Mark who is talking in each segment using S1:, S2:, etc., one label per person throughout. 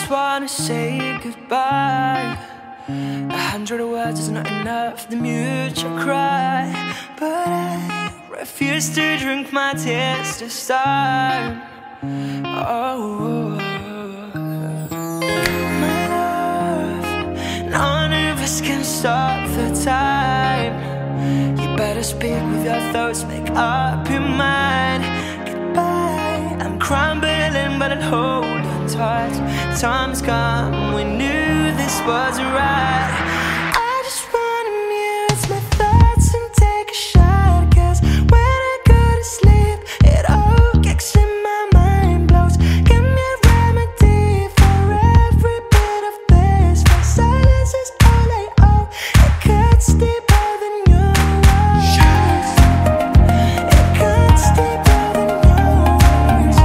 S1: just wanna say goodbye. 100 words is not enough, the mute you cry. But I refuse to drink my tears this time. Oh, my love, none of us can stop the time. You better speak with your thoughts, make up your mind. Goodbye, I'm crumbling but I'm holding tight. Time's come, we knew this wasn't right. I just wanna mute my thoughts and take a shot, 'cause when I go to sleep, it all kicks in my mind, blows. Give me a remedy for every bit of this, for silence is all I owe. It cuts deeper than your words. It cuts deeper than your words.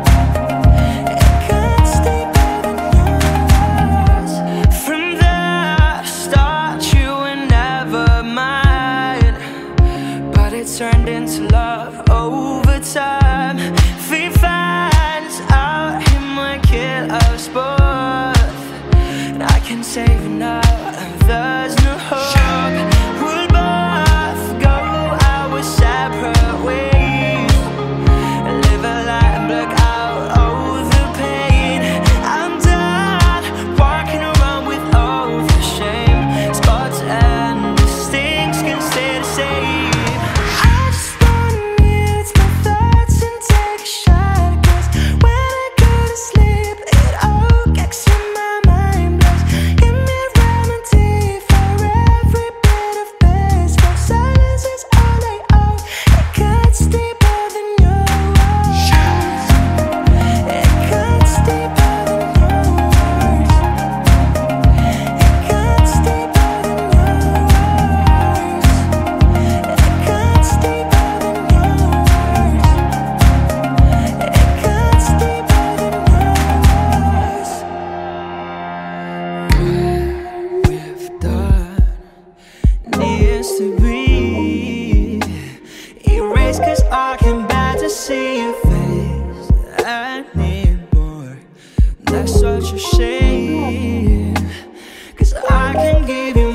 S1: It cuts deeper than your words. From the start you were never mine, but it turned into love over time. We find out it might kill us both, and I can save it now, there's no hope. We'll both go our separate ways, live a life and block out all the pain. I'm done walking around with all the shame. Spots and mistakes can stay the same. I just wanna mute my thoughts and take a shot, 'cause when I go to sleep, it all kicks in my mind, blows. Give me a remedy for every bit of this, for silence is all I owe. It cuts deeper than your words. It cuts deeper than your words. It cuts deeper than your words. It cuts deeper than your words. It cuts deeper than your words. What we've done needs to be erased, 'cause I can't bear to see your face anymore. That's such a shame, 'cause I can give you